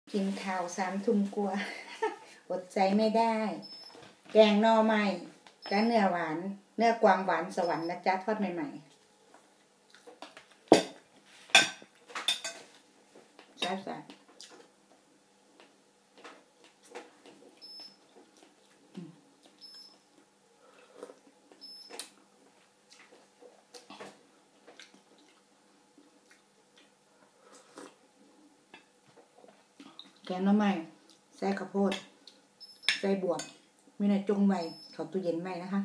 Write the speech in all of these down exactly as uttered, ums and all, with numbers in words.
กินข้าวสามทุ่มกว่าอดใจไม่ได้ แกงหน่อไม้กับเนื้อหวานเนื้อกวางหวานสวรรค์นะจ๊ะทอดใหม่ๆใช่ใช่แกงหน่อไม้ใส่ข้าวโพดใส่บวบมีในจงไว้เขาตู้เย็นไว้นะคะ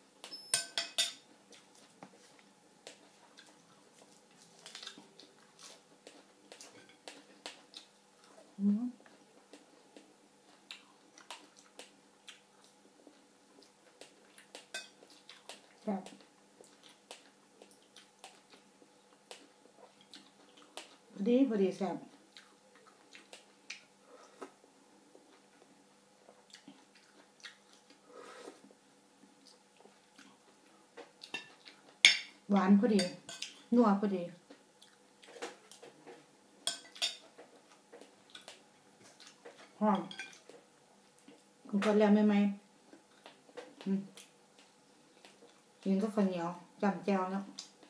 ครับพอดีพอดีแซ่บหวานพอดีนัวพอดีหอมคุณกดแล้วไหมไหมกินก็ข้าวเหนียวจำแจ่วแล้ว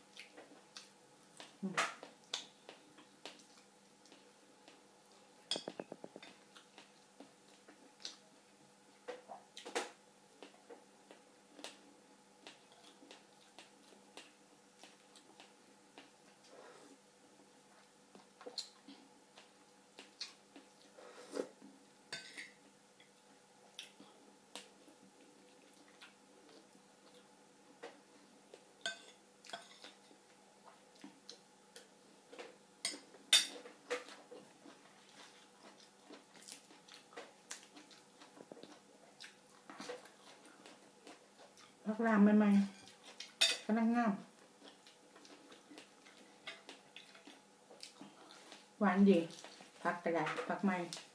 พักรามใหม่ๆกำลังงามหวานดีพักกระดาษพักใหม่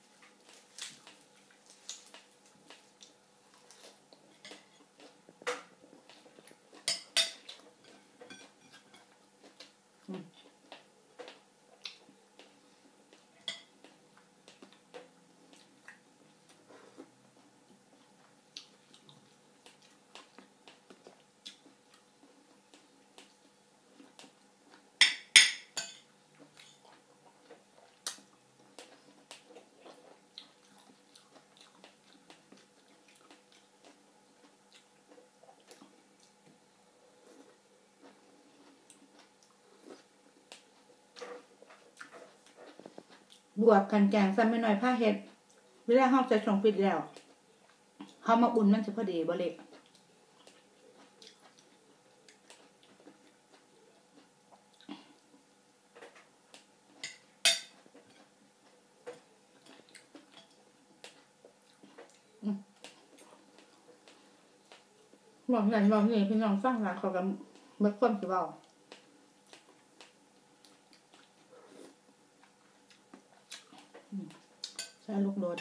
บวกกันแกงซ้ำไม่น้อยผ้าเห็ดเวลาห้องใส่ช่องฟิตแล้วเขามาอุ่นมันจะพอดีบ่เล็กหวังอย่างหวังนี่พี่น้องฟังหลายเขากันเมื่อคนสิเว้าใส่ลูกโดด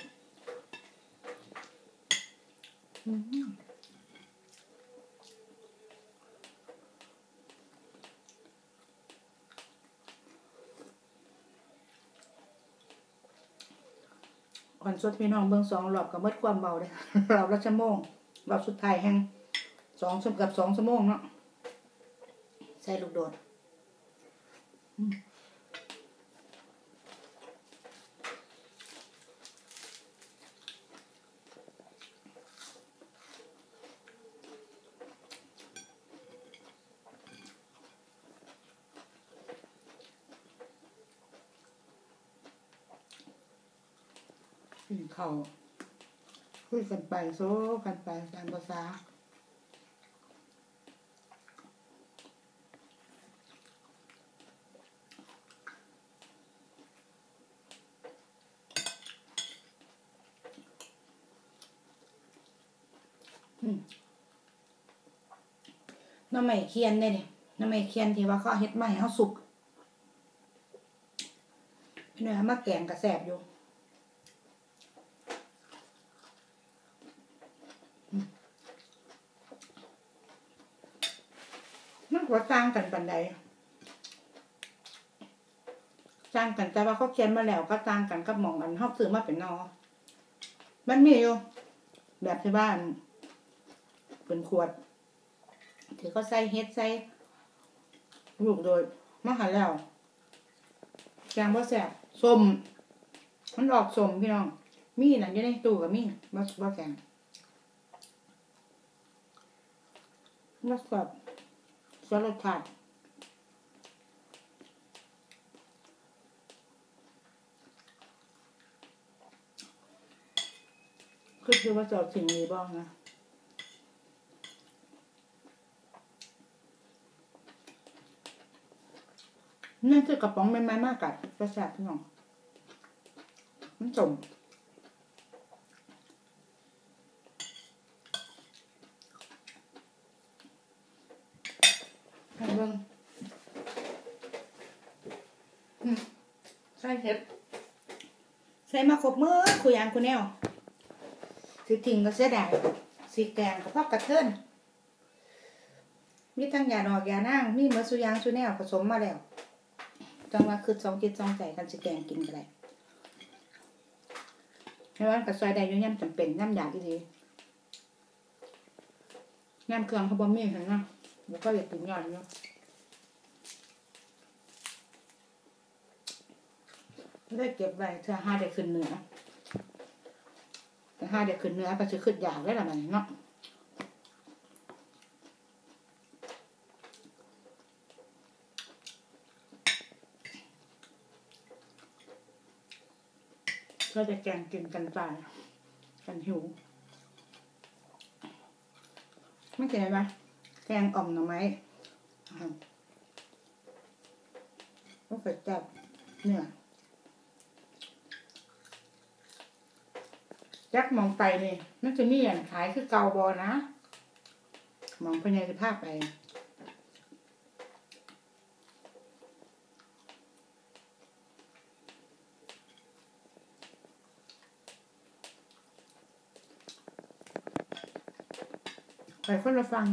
ก่อนสดพี่น้องเบิ่งสองรอบก็หมดความเบาเลยรอบละชั่วโมงรอบสุดท้ายแห่งสองชั่วกับสองชั่วโมงเนาะใส่ลูกโดดกินข้าวคุยกันไปโซกันไปตามภาษาน้ำใหม่เคียนได้เนี่ยน้ำใหม่เคียนที่ว่าเขาเฮ็ดใหม่เขาสุกพี่น้อยมาแกงกระแสบอยู่มันก็ต่างกันปานใดต่างกันแต่ว่าเขาเขียนมาแล้วก็ต่างกันกับหม่องอันเฮาซื้อมาเป็นนอมันมีอยู่แบบที่บ้านเป็นขวดที่เขาใส่เฮ็ดใส่ลูกโดยมาหาแล้วแกงบ่แซ่บส้มมันออกส้มพี่น้องมีนั่นอยู่ในตู้ก็มีบ่บ่แกงมันแบบสรสชาติคือคือว่าจะสิ่งนี้บ้างนะนั่นคือกระป๋องใหม่ๆมากกัดกระแสพี่น้องมันสมให้เบิ่งใส่เห็ดใส่มาครบมื้อคุยอันคุแนวสิทิ้งก็เสียดายสิแกงก็พอกระเทินมีทั้งยาดอกยานางมีเหมือนสุยางสุแนวผสมมาแล้วจังว่าคือสองจิตสองใจกันสิแกงกินก็ได้เพราะว่าก็ซอยได้อยู่ยามจำเป็นยามอยากอีหลียามเครื่องเขาบ่มีหั่นนะแล้วก็อยากกินยอดอยู่ได้เก็บไว้เพื่อหาได้ขึ้นเหนือแต่หาได้ขึ้นเหนือก็สิขึ้นยากได้ล่ะมันเนาะก็จะแกงกินกันตายกันหิวไม่เห็นไหมแกงอ่อมหน่อไม้ก็เกิดจากเนื้อจักมองไปนี่มันจะมีอย่างขายคือเกาบอนะมองไปในสภาพไปไปคนละฟัง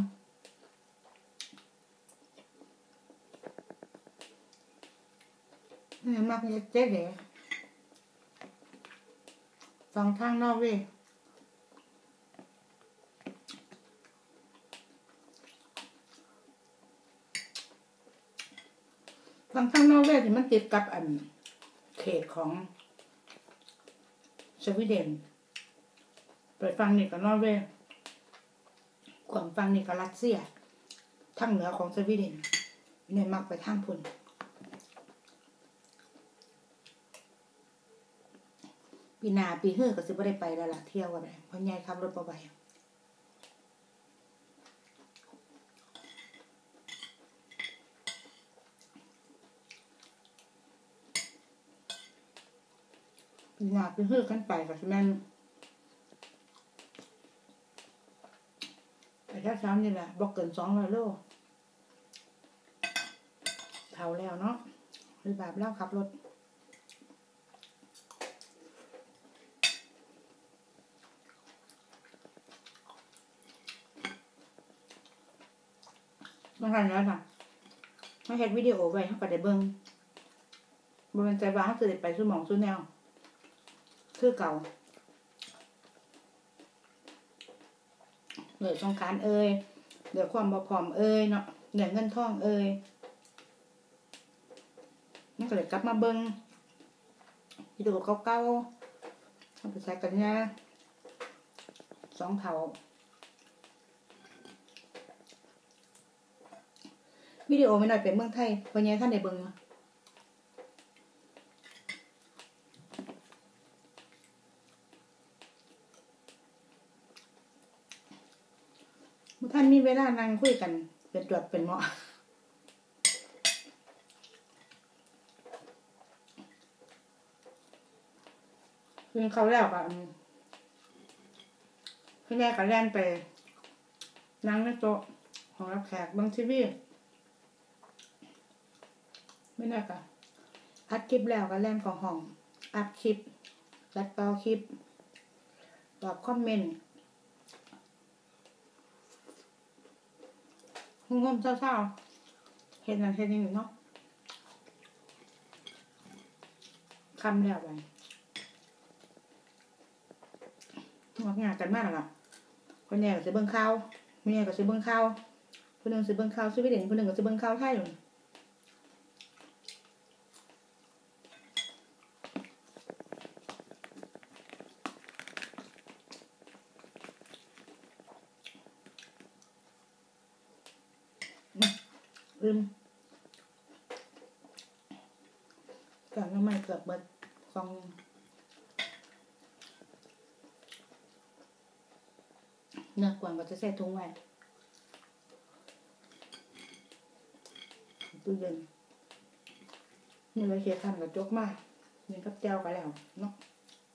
นี่มากเจ๊เดี๋ยวฟังทางนอกเว้ยฟังทางนอกเว้ยที่มันติดกับอันเขตของสวีเดนเปิดฟังนี่กับนอร์เวย์กวางฟังนี่กับรัสเซียทั้งเหนือของสวีเดนเนี่ยมักไปทางพุ่นปีหน้าปีเฮือก็สิบ่ได้ไปแล้วล่ะเที่ยวกันเลยเพราะยายขับรถบ่ไหวปีหน้าปีเฮือกันไปก็สิแม่นไปแค่เช้านี่แหละบ่เกินสองร้อยโลเท่าแล้วเนาะหรือแบบเล่าขับรถบางครั้งแล้วค่ะเขาเฮ็ดวิดีโอไว้เขาก็ได้เบิ่งบ่แม่นใจว่าเขาสิได้ไปสู่หม้องสู่แนวคือเก่าเหนื่อยสงกรานต์เอ่ยเหนื่อยความบ่พร้อมเอ่ยเนาะเหนื่อยเงินทองเอ่ยมันก็เลยกลับมาเบิ่งวิดีโอเก่าๆเอาไปใส่กันยาสองเท่าวิดีโอไม่น้อยเป็นเมืองไทยเพราะยังท่านได้เบิ่งเมื่อท่านมีเวลานั่งคุยกันเป็นจวดเป็นเหมาะคือเขาแล้วก็พี่แม่ก็แล่นไปนั่งในโต๊ะของรับแขกเบิ่งทีวีไม่น่าก็อัดคลิปแล้วก็แล่นของห้องอัดคลิปตัดต่อคลิปตอบคอมเมนต์งมเศร้าๆเห็นนั่นเห็นนี่เนาะคำแล้วไปงอกงานกันมากหรอคนแน่ก็จะเบิ่งข่าวคนแน่ก็จะเบิ่งข่าวคนหนึ่งจะเบิ่งข่าวสวีเดนคนหนึ่งก็จะเบิ่งข่าวไทยลืมก่อนก็ไม่เกือบเบิดกองเนื้อกวางก็จะใส่ถุงไว้ตู้เย็นนี่เราเคี่ยวทำกับโจ๊กมากนี่กับเจ้ากันแล้วเนาะ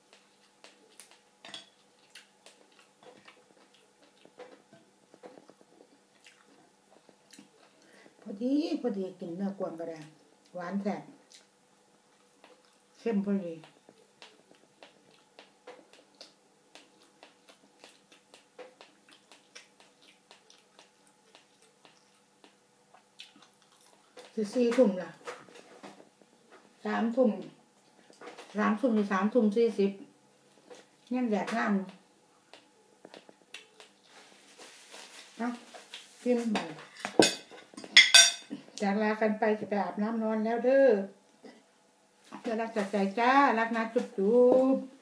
พอดีพอดีกินเนื้อกวางก็ได้หวานแซ่บเข้มพอดีสิสี่ทุ่มล่ะสามทุ่มสามทุ่มหรือสามทุ่มสี่สิบเนี่ยแดดงามเนาะกินไปจากลากันไปจะไปอาบน้ำนอนแล้วเด้อเพื่อรักษาใจจ้ารักนะจุ๊บจุ๊บ